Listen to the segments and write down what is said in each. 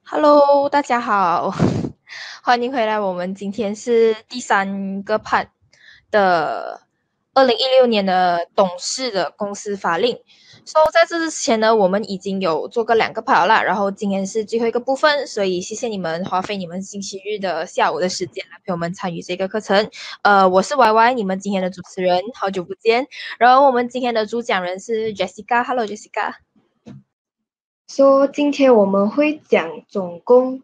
Hello，大家好，欢迎回来。我们今天是第三个 part 的2016年的董事的公司法令。在这之前呢，我们已经有做过2个 part 了，然后今天是最后一个部分，所以谢谢你们花费你们星期日的下午的时间来陪我们参与这个课程。我是 YY，你们今天的主持人，好久不见。然后我们今天的主讲人是 Jessica，Hello Jessica。 说今天我们会讲总共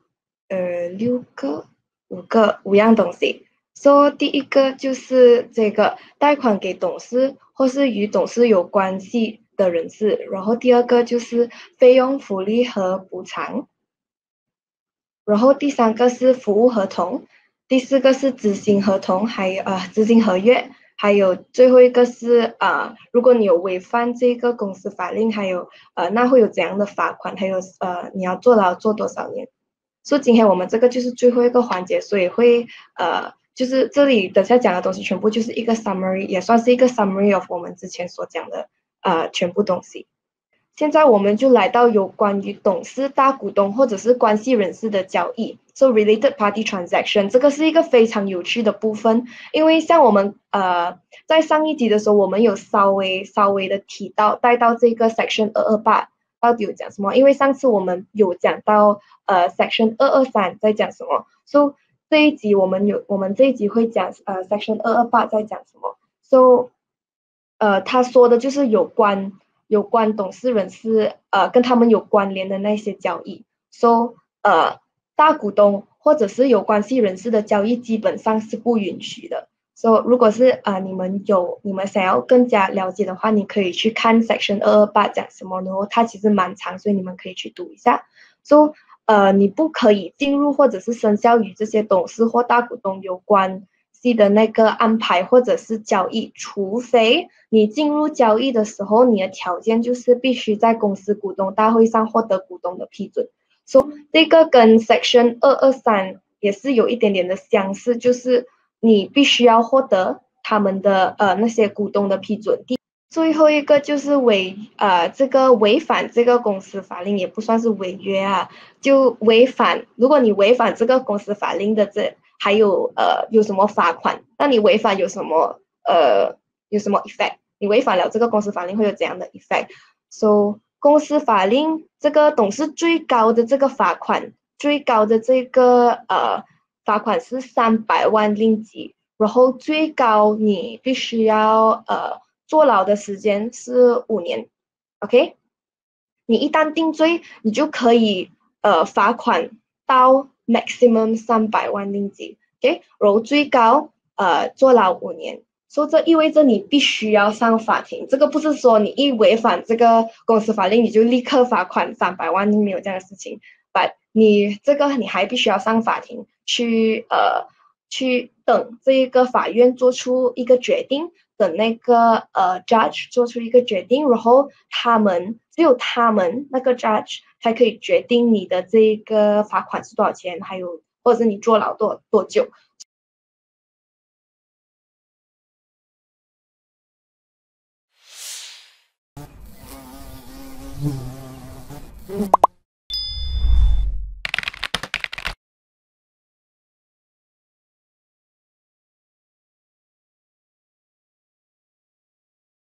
5样东西。说第一个就是这个贷款给董事或是与董事有关系的人士，然后第二个就是费用福利和补偿，然后第三个是服务合同，第四个是执行合同，还有执行合约，还有最后一个是如果你有违反这个公司法令，还有那会有怎样的罚款，还有你要坐牢坐多少年。所以今天我们这个就是最后一个环节，所以会就是这里等下讲的东西全部就是一个 summary，也算是一个 summary of 我们之前所讲的全部东西。现在我们就来到有关于董事、大股东或者是关系人士的交易，so related party transaction，这个是一个非常有趣的部分，因为像我们在上一集的时候，我们有稍微的提到带到这个 section 228到底有讲什么，因为上次我们有讲到section 223在讲什么，so 我们这一集会讲section 228在讲什么，so 他说的就是有关董事人士跟他们有关联的那些交易，so 大股东或者是有关系人士的交易基本上是不允许的。So 如果是你们想要更加了解的话，你可以去看 section 228讲什么，然后它其实蛮长，所以你们可以去读一下。So 你不可以进入或者是生效于这些董事或大股东有关系的那个安排或者是交易，除非你进入交易的时候，你的条件就是必须在公司股东大会上获得股东的批准。So 这个跟 Section 223也是有一点点的相似，就是你必须要获得他们的那些股东的批准。最后一个就是这个违反这个公司法令也不算是违约啊，就违反，如果你违反这个公司法令的还有什么罚款？那你违反有什么 effect？你违反了这个公司法令会有怎样的 effect？So 公司法令这个董事最高的这个罚款，最高的这个罚款是300万令吉，然后最高你必须要坐牢的时间是5年，OK？你一旦定罪，你就可以罚款到 maximum 300万令吉，OK？然后最高坐牢5年，所以这意味着你必须要上法庭。这个不是说你一违反这个公司法令，你就立刻罚款300万，没有这样的事情。But 你还必须要上法庭去等这一个法院做出一个决定，等那个judge 做出一个决定，然后只有他们那个 judge 才可以决定你的这个罚款是多少钱，还有或者是你坐牢多久。